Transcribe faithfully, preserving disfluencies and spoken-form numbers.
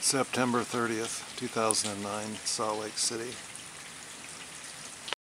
September thirtieth, two thousand nine, Salt Lake City.